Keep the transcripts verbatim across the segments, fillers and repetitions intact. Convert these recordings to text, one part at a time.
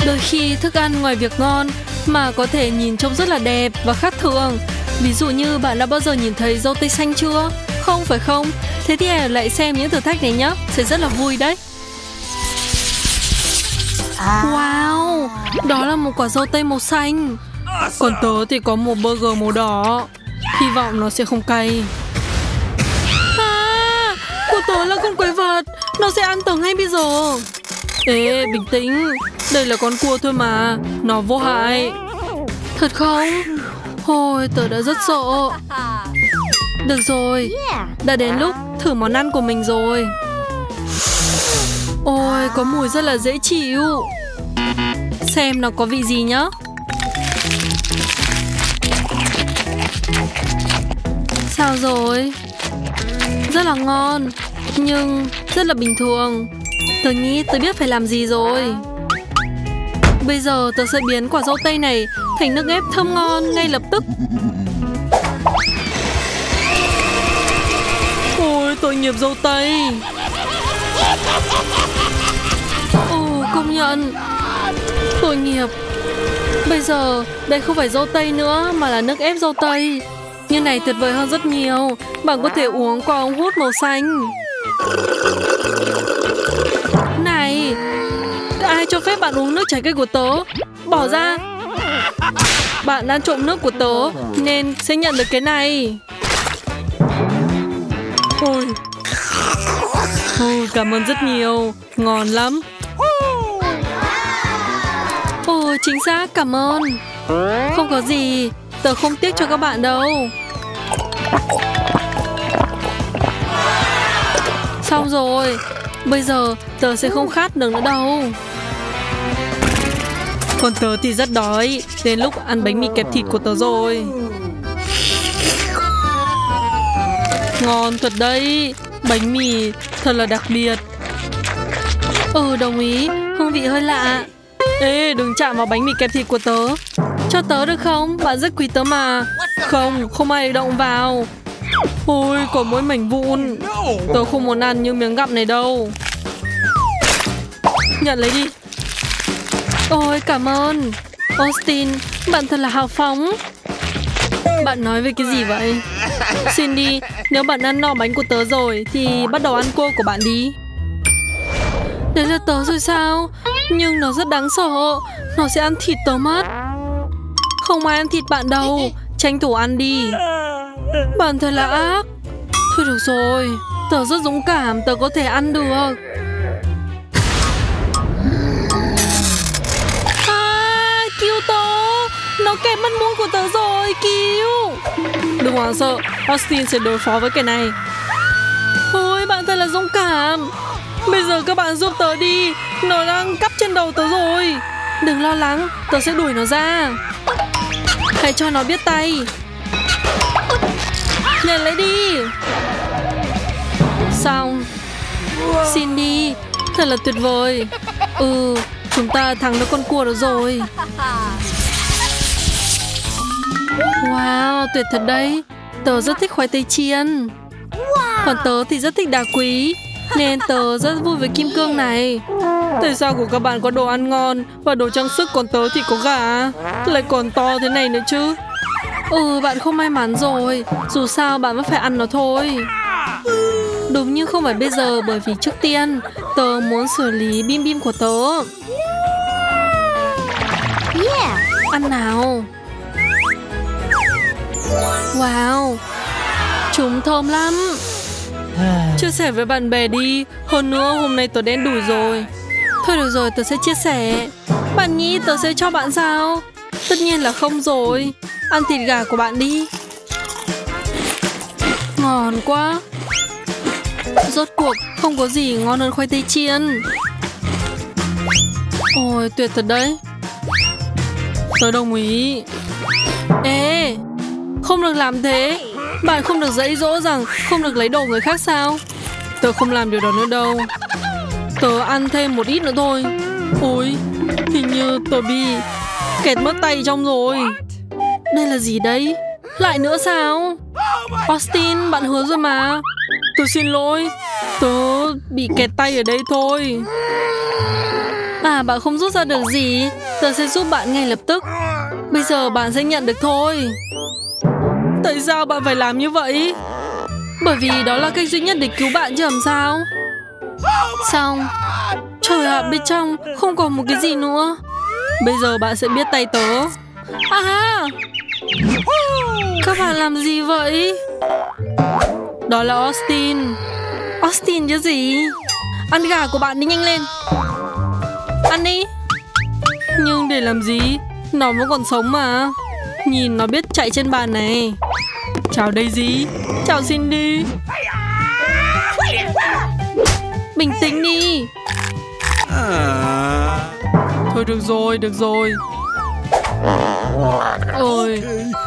Đôi khi thức ăn ngoài việc ngon mà có thể nhìn trông rất là đẹp và khác thường. Ví dụ như bạn đã bao giờ nhìn thấy dâu tây xanh chưa? Không phải không? Thế thì hãy lại xem những thử thách này nhé, sẽ rất là vui đấy. Wow, đó là một quả dâu tây màu xanh. Còn tớ thì có một burger màu đỏ. Hy vọng nó sẽ không cay. À, của tớ là con quái vật, nó sẽ ăn tớ ngay bây giờ. Ê, bình tĩnh, đây là con cua thôi mà, nó vô hại. Thật không? Ôi, tớ đã rất sợ. Được rồi, đã đến lúc thử món ăn của mình rồi. Ôi, có mùi rất là dễ chịu. Xem nó có vị gì nhá. Sao rồi? Rất là ngon, nhưng rất là bình thường. Tớ nghĩ tớ biết phải làm gì rồi. Bây giờ tớ sẽ biến quả dâu tây này thành nước ép thơm ngon ngay lập tức. Ôi, tội nghiệp dâu tây. Ồ, công nhận. Tội nghiệp. Bây giờ đây không phải dâu tây nữa mà là nước ép dâu tây. Như này tuyệt vời hơn rất nhiều. Bạn có thể uống qua ống hút màu xanh. Này, ai cho phép bạn uống nước trái cây của tớ? Bỏ ra. Bạn đang trộm nước của tớ nên sẽ nhận được cái này. Ôi, Ôi cảm ơn rất nhiều. Ngon lắm. Ồ, chính xác, cảm ơn. Không có gì, tớ không tiếc cho các bạn đâu. Xong rồi, bây giờ tớ sẽ không khát được nữa đâu. Còn tớ thì rất đói. Đến lúc ăn bánh mì kẹp thịt của tớ rồi. Ngon thật đấy. Bánh mì thật là đặc biệt. Ừ, đồng ý. Hương vị hơi lạ. Ê, đừng chạm vào bánh mì kẹp thịt của tớ. Cho tớ được không? Bạn rất quý tớ mà. Không, không ai động vào. Ôi, có mỗi mảnh vụn. Tớ không muốn ăn những miếng gặm này đâu. Nhận lấy đi. Ôi, cảm ơn Austin, bạn thật là hào phóng. Bạn nói về cái gì vậy? Cindy, nếu bạn ăn no bánh của tớ rồi thì bắt đầu ăn cua của bạn đi. Đấy là tớ rồi sao? Nhưng nó rất đáng sợ. Nó sẽ ăn thịt tớ mất. Không ai ăn thịt bạn đâu. Tranh thủ ăn đi. Bạn thật là ác. Thôi được rồi, tớ rất dũng cảm, tớ có thể ăn được. À, cứu tớ. Nó kẹp mất muỗng của tớ rồi, cứu. Đừng hoảng sợ, Austin sẽ đối phó với cái này. Ôi, bạn thật là dũng cảm. Bây giờ các bạn giúp tớ đi. Nó đang cắp trên đầu tớ rồi. Đừng lo lắng, tớ sẽ đuổi nó ra. Hãy cho nó biết tay. Nhận lấy đi. Xong. Cindy, thật là tuyệt vời. Ừ, chúng ta thắng được con cua đó rồi. Wow, tuyệt thật đấy. Tớ rất thích khoai tây chiên. Còn tớ thì rất thích đá quý, nên tớ rất vui với kim cương này. Tại sao của các bạn có đồ ăn ngon và đồ trang sức, còn tớ thì có gà, lại còn to thế này nữa chứ? Ừ, bạn không may mắn rồi. Dù sao bạn vẫn phải ăn nó thôi. Đúng, như không phải bây giờ, bởi vì trước tiên tớ muốn xử lý bim bim của tớ. Ăn nào. Wow, chúng thơm lắm. Chia sẻ với bạn bè đi. Hơn nữa hôm nay tớ đen đủi rồi. Thôi được rồi, tớ sẽ chia sẻ. Bạn nghĩ tớ sẽ cho bạn sao? Tất nhiên là không rồi. Ăn thịt gà của bạn đi. Ngon quá. Rốt cuộc không có gì ngon hơn khoai tây chiên. Ôi, tuyệt thật đấy. Tớ đồng ý. Ê, không được làm thế. Bạn không được dạy dỗ rằng không được lấy đồ người khác sao? Tớ không làm điều đó nữa đâu. Tớ ăn thêm một ít nữa thôi. Ôi, hình như tớ bị kẹt mất tay trong rồi. Đây là gì đấy? Lại nữa sao? Austin, bạn hứa rồi mà. Tớ xin lỗi. Tớ bị kẹt tay ở đây thôi. À, bạn không rút ra được gì, tớ sẽ giúp bạn ngay lập tức. Bây giờ bạn sẽ nhận được thôi. Tại sao bạn phải làm như vậy? Bởi vì đó là cách duy nhất để cứu bạn chứ làm sao. Xong. Trời ạ, bên trong không còn một cái gì nữa. Bây giờ bạn sẽ biết tay tớ. À, các bạn làm gì vậy? Đó là Austin. Austin chứ gì? Ăn gà của bạn đi, nhanh lên. Ăn đi. Nhưng để làm gì? Nó vẫn còn sống mà. Nhìn nó biết chạy trên bàn này. Chào Daisy. Chào Cindy. Bình tĩnh đi. Thôi được rồi, được rồi. Ôi.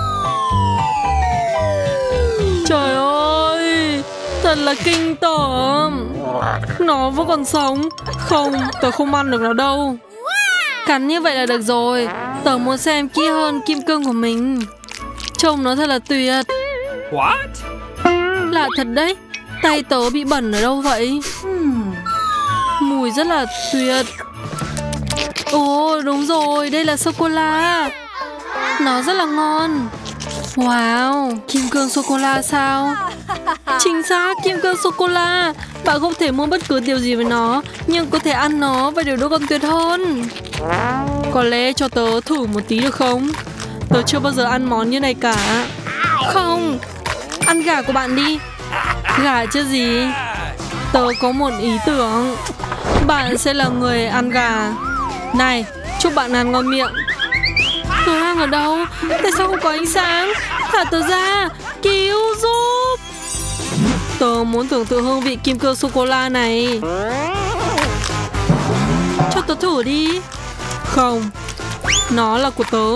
Trời ơi, thật là kinh tởm. Nó vẫn còn sống. Không, tớ không ăn được nó đâu. Cắn như vậy là được rồi. Tớ muốn xem kỹ hơn kim cương của mình. Trông nó thật là tuyệt. What? Lạ thật đấy. Tay tớ bị bẩn ở đâu vậy? Mùi rất là tuyệt. Ồ, đúng rồi, đây là sô-cô-la. Nó rất là ngon. Wow, kim cương sô-cô-la sao? Chính xác, kim cương sô-cô-la. Bạn không thể mua bất cứ điều gì với nó, nhưng có thể ăn nó và điều đó còn tuyệt hơn. Có lẽ cho tớ thử một tí được không? Tớ chưa bao giờ ăn món như này cả. Không, ăn gà của bạn đi. Gà chứ gì? Tớ có một ý tưởng. Bạn sẽ là người ăn gà. Này, chúc bạn ăn ngon miệng. Tớ đang ở đâu? Tại sao không có ánh sáng? Thả tớ ra. Cứu giúp. Tớ muốn tưởng tượng hương vị kim cương sô-cô-la này. Cho tớ thử đi. Không, nó là của tớ.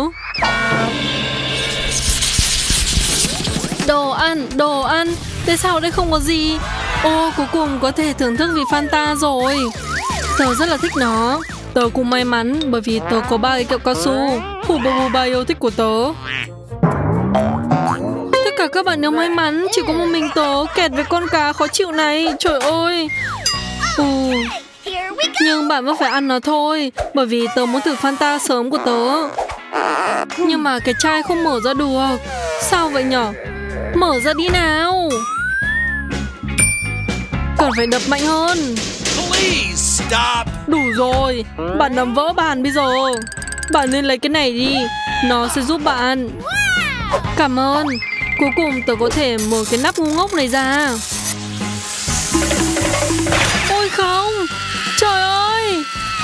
Đồ ăn, đồ ăn. Tại sao ở đây không có gì? Ô, cuối cùng có thể thưởng thức vị Fanta rồi. Tớ rất là thích nó. Tớ cũng may mắn bởi vì tớ có ba cái kẹo cao su. Hubba Bubba yêu thích của tớ. Tất cả các bạn đều may mắn. Chỉ có một mình tớ kẹt với con cá khó chịu này. Trời ơi. Ừ. Nhưng bạn vẫn phải ăn nó thôi. Bởi vì tớ muốn thử Fanta sớm của tớ. Nhưng mà cái chai không mở ra được. Sao vậy nhở? Mở ra đi nào. Cần phải đập mạnh hơn. Đủ rồi. Bạn làm vỡ bàn bây giờ. Bạn nên lấy cái này đi. Nó sẽ giúp bạn. Cảm ơn. Cuối cùng tớ có thể mở cái nắp ngu ngốc này ra. Ôi không. Trời ơi.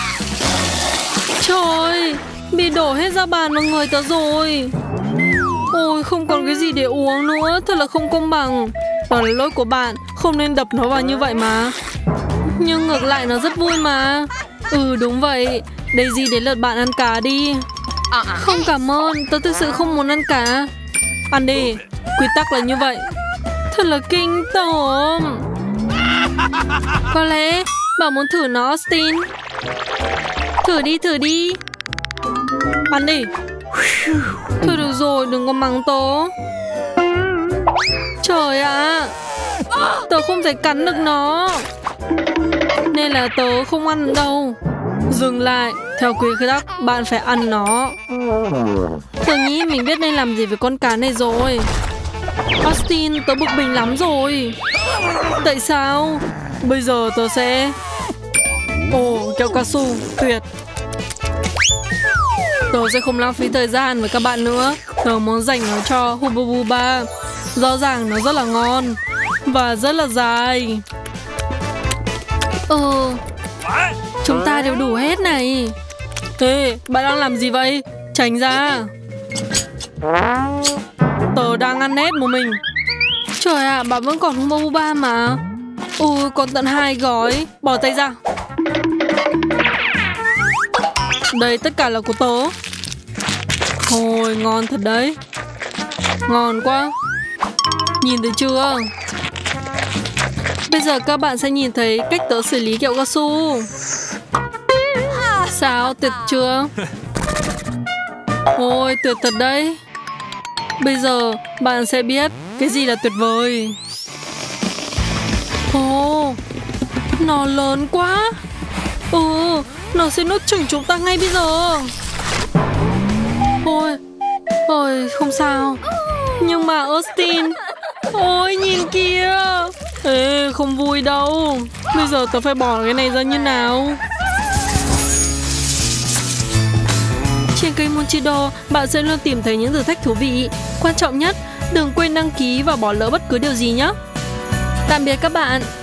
Trời. Bị đổ hết ra bàn vào người tớ rồi. Ôi, không còn cái gì để uống nữa. Thật là không công bằng. Đó là lỗi của bạn. Không nên đập nó vào như vậy mà. Nhưng ngược lại nó rất vui mà. Ừ, đúng vậy. Daisy, đến lượt bạn ăn cá đi. Không, cảm ơn. Tớ thực sự không muốn ăn cá. Ăn đi. Quy tắc là như vậy. Thật là kinh tởm. Có lẽ bạn muốn thử nó, Austin. Thử đi, thử đi. Ăn đi. Thôi được rồi, đừng có mắng tớ. Trời ạ. Tớ không thể cắn được nó. Nên là tớ không ăn đâu. Dừng lại. Theo quy tắc, bạn phải ăn nó. Tớ nghĩ mình biết nên làm gì với con cá này rồi. Austin, tớ bực mình lắm rồi. Tại sao? Bây giờ tớ sẽ... Ồ, kẹo cao su, tuyệt. Tớ sẽ không lãng phí thời gian với các bạn nữa. Tớ muốn dành nó cho Hubba Bubba. Rõ ràng nó rất là ngon. Và rất là dài. Ờ, chúng ta đều đủ hết này. Ê, bạn đang làm gì vậy? Tránh ra. Tớ đang ăn nét một mình. Trời ạ, à, bạn vẫn còn Hubba Bubba mà. Ừ, còn tận hai gói. Bỏ tay ra. Đây, tất cả là của tớ. Ôi, ngon thật đấy. Ngon quá. Nhìn thấy chưa? Bây giờ các bạn sẽ nhìn thấy cách tớ xử lý kẹo cao su. Sao, tuyệt chưa? Ôi, tuyệt thật đấy. Bây giờ bạn sẽ biết cái gì là tuyệt vời. Ồ, nó lớn quá. Ừ, Nó sẽ nuốt chửng chúng ta ngay bây giờ. Ôi, ôi, không sao. Nhưng mà Austin, ôi nhìn kìa. Ê, không vui đâu. Bây giờ tớ phải bỏ cái này ra như nào? Trên kênh Monchido, bạn sẽ luôn tìm thấy những thử thách thú vị. Quan trọng nhất, đừng quên đăng ký và bỏ lỡ bất cứ điều gì nhé. Tạm biệt các bạn.